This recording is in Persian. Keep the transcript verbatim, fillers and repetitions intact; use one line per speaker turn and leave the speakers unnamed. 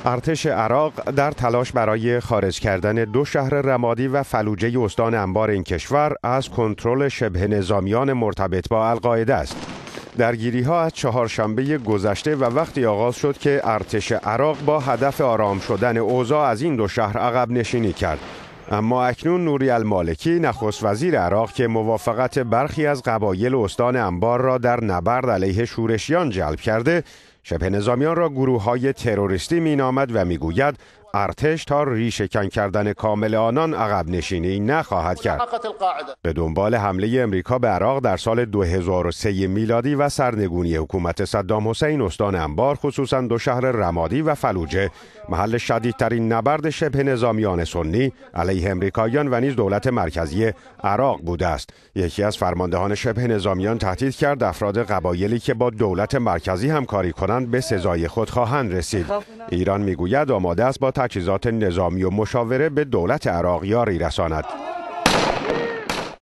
ارتش عراق در تلاش برای خارج کردن دو شهر رمادی و فلوجه استان انبار این کشور از کنترل شبه نظامیان مرتبط با القاعده است. درگیری‌ها از چهارشنبه گذشته و وقتی آغاز شد که ارتش عراق با هدف آرام شدن اوضاع از این دو شهر عقب نشینی کرد. اما اکنون نوری المالکی نخست وزیر عراق که موافقت برخی از قبایل استان انبار را در نبرد علیه شورشیان جلب کرده، شبه نظامیان را گروه‌های تروریستی مینامد و میگوید ارتش تا ریشه‌کن کردن کامل آنان عقب نشینی نخواهد کرد. به دنبال حمله امریکا به عراق در سال دو هزار و سه میلادی و سرنگونی حکومت صدام حسین، استان انبار خصوصا دو شهر رمادی و فلوجه محل شدیدترین نبرد شبه نظامیان سنی علیه امریکاییان و نیز دولت مرکزی عراق بوده است. یکی از فرماندهان شبه نظامیان تهدید کرد افراد قبایلی که با دولت مرکزی همکاری کنند به سزای خود خواهند رسید. ایران میگوید آماده است با تجهیزات نظامی و مشاوره به دولت عراق یاری رساند.